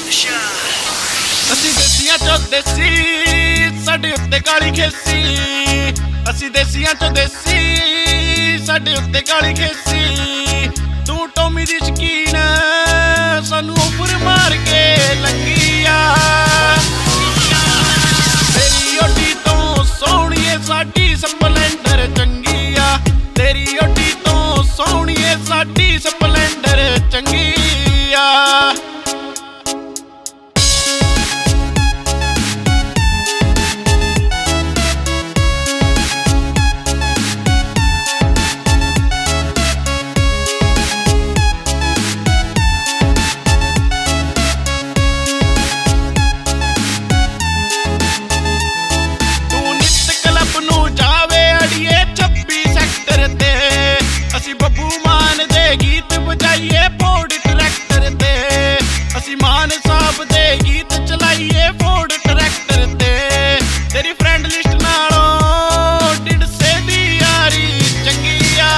ਅਸੀਂ ਦੇਸੀਆਂ ਚੋਂ ਦੇਸੀ ਸਾਡੇ ਉੱਤੇ ਕਾਲੀ ਖੇਸੀ। ਅਸੀਂ ਦੇਸੀਆਂ ਚੋਂ ਦੇਸੀ ਸਾਡੇ ਉੱਤੇ ਕਾਲੀ ਖੇਸੀ। ਤੂੰ ਟੋਮੀ ਦੀ ਸ਼ਕੀਨ ਸਾਨੂੰ ਉੱਪਰ ਮਾਰ ਕੇ ਲੰਗੀ ਆ। ਤੇਰੀ ਓਡੀ ਤੋਂ ਸੋਹਣੀਏ ਸਾਡੀ ਸਪਲੈਂਡਰ ਚੰਗੀ ਆ। ਤੇਰੀ ਓਡੀ ਤੋਂ ਸੋਹਣੀਏ ਸਾਡੀ ਸਪਲੈਂਡਰ ਚੰਗੀ ਆ। ਅਸੀਂ ਬੱਬੂ ਮਾਨ ਦੇ ਗੀਤ ਵਜਾਈਏ ਫੋਰਡ ਟਰੈਕਟਰ ਤੇ। ਅਸੀਂ ਮਾਨ ਸਾਹਿਬ ਦੇ ਗੀਤ ਚਲਾਈਏ ਫੋਰਡ ਟਰੈਕਟਰ ਤੇ। ਤੇਰੀ ਫਰੈਂਡ ਲਿਸਟ ਨਾਲੋਂ ਡਿਡਸੇ ਦੀ ਯਾਰੀ ਚੰਗੀ ਆ।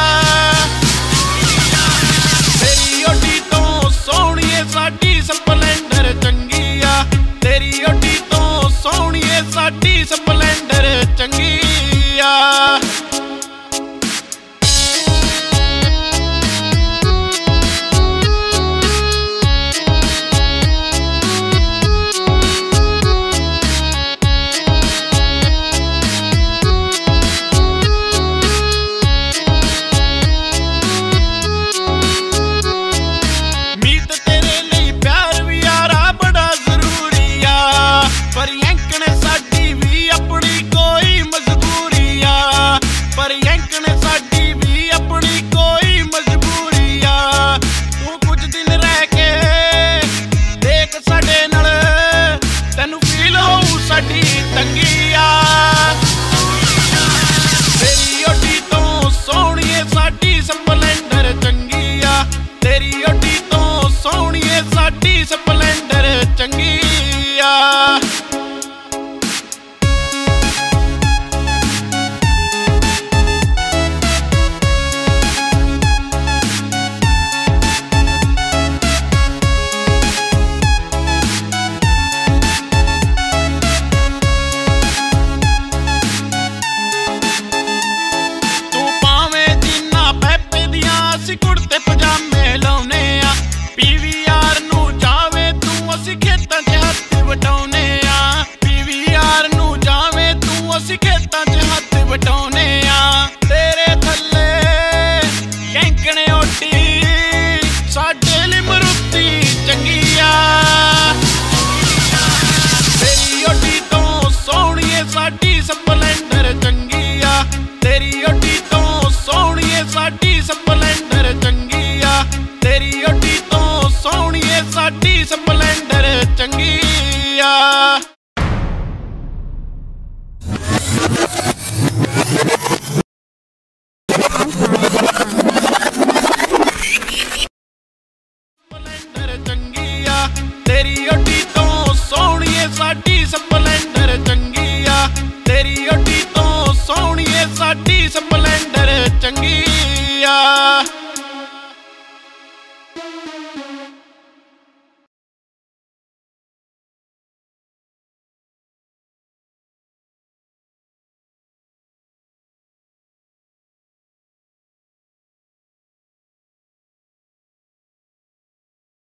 ਤੇਰੀ ਓਡੀ ਤੋਂ ਸੋਹਣੀਏ ਸਾਡੀ ਸਪਲੈਂਡਰ ਚੰਗੀ ਆ। ਤੇਰੀ ਓਡੀ ਤੋਂ ਸੋਹਣੀਏ ਸਾਡੀ ਸਪਲੈਂਡਰ ਚੰਗੀ ਆ। ਪਰ ਯੰਕਣ ਸਾਡੀ ਵੀ ਆਪਣੀ ਕੋਈ ਮਜਬੂਰੀ ਆ। ਪਰ ਯੰਕਣ ਸਾਡੀ ਵੀ ਆਪਣੀ ਕੋਈ ਮਜਬੂਰੀ ਆ। ਤੂੰ ਕੁਝ ਦਿਨ ਰਹਿ ਕੇ ਦੇਖ ਸਾਡੇ ਨਾਲ ਤੈਨੂੰ ਫੀਲ ਹੋਊ ਸਾਡੀ ਤੰਗੀ ਆ। ਤੇਰੀ ਓਡੀ ਤੋਂ ਸੋਹਣੀਏ ਸਾਡੀ ਸਪਲੈਂਡਰ ਚੰਗੀ ਆ। ਤੇਰੀ ਓਡੀ ਤੋਂ ਸੋਹਣੀਏ ਸਾਡੀ ਸਪਲੈਂਡਰ ਚੰਗੀ ਆ। ਅਸੀਂ ਕੁੜਤੇ ਪਜਾਮੇ ਲਾਉਨੇ ਆ। PVR ਨੂੰ ਜਾਵੇ ਤੂੰ ਅਸੀਂ ਖੇਤਾਂ 'ਚ ਹੱਥ ਵਟਾਉਨੇ ਆ। PVR ਨੂੰ ਜਾਵੇ ਤੂੰ ਅਸੀਂ ਖੇਤਾਂ 'ਚ ਹੱਥ ਵਟਾਉਨੇ ਆ। ਤੇਰੇ ਥੱਲੇ ਕੈਂਕਣੇ ਓਡੀ ਸਾਡੇ ਲਈ ਮਰੂਤੀ ਚੰਗੀ ਆ। ਤੇਰੀ ਓਡੀ ਤੋਂ ਸੋਹਣੀਏ ਸਾਡੀ ਸਪਲੈਂਡਰ ਚੰਗੀ ਆ। ਤੇਰੀ ਓਡੀ ਤੋਂ ਸੋਹਣੀਏ ਸਾਡੀ ਸਪਲੈਂਡਰ ਚੰਗੀ ਆ। ਤੇਰੀ ਓਡੀ ਤੋਂ ਸੋਹਣੀਏ ਸਾਡੀ ਸਪਲੈਂਡਰ ਚੰਗੀ ਆ। ਸਪਲੈਂਡਰ ਚੰਗੀ ਆ। ਤੇਰੀ ਓਡੀ ਤੋਂ ਸੋਹਣੀਏ ਸਾਡੀ ਸਪਲੈਂਡਰ ਚੰਗੀ ਆ। ਤੇਰੀ ਓਡੀ ਤੋਂ ਸੋਹਣੀਏ ਸਾਡੀ ਸਪਲੈਂਡਰ